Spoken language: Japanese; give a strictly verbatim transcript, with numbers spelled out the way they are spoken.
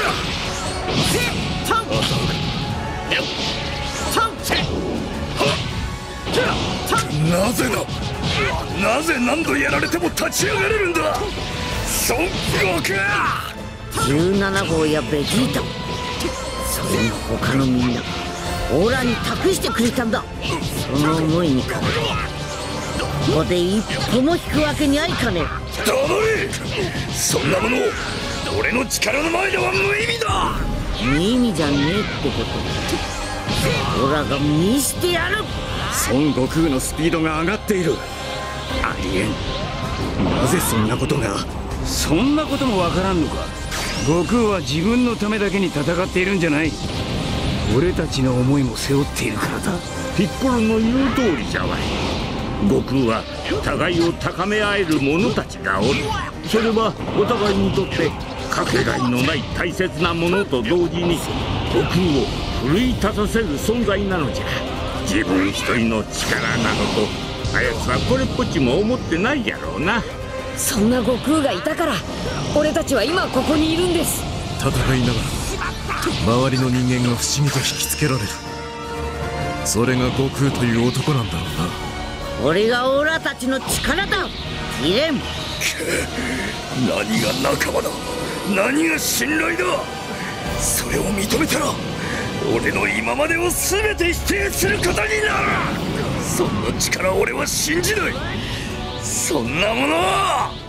なぜだ。なぜ何度やられても立ち上がれるんだ。孫悟空。 じゅうななごうやベジータ、それに他のみんなオーラに託してくれたんだ。その思いにかけてここで一歩も引くわけにはいかねえ。 黙れ。そんなもの俺の力の前では無意味だ。 無意味じゃねえってことオラが見してやる。 孫悟空のスピードが上がっている。ありえん。なぜそんなことが。 そんなこともわからんのか。悟空は自分のためだけに戦っているんじゃない。俺たちの思いも背負っているからだ。 ピッコロの言う通りじゃわい。悟空は互いを高め合える者たちがおる。それはお互いにとってかけがいのない大切なものと同時に悟空を奮い立たせる存在なのじゃ。自分一人の力などとあやつはこれっぽっちも思ってないやろうな。 そんな悟空がいたから俺たちは今ここにいるんです。 戦いながら周りの人間が不思議と引きつけられる。それが悟空という男なんだろうな。 俺がオラたちの力だ。ジレン。 何が仲間だ。何が信頼だ。それを認めたら俺の今までを全て否定することになる。そんな力俺は信じない。そんなもの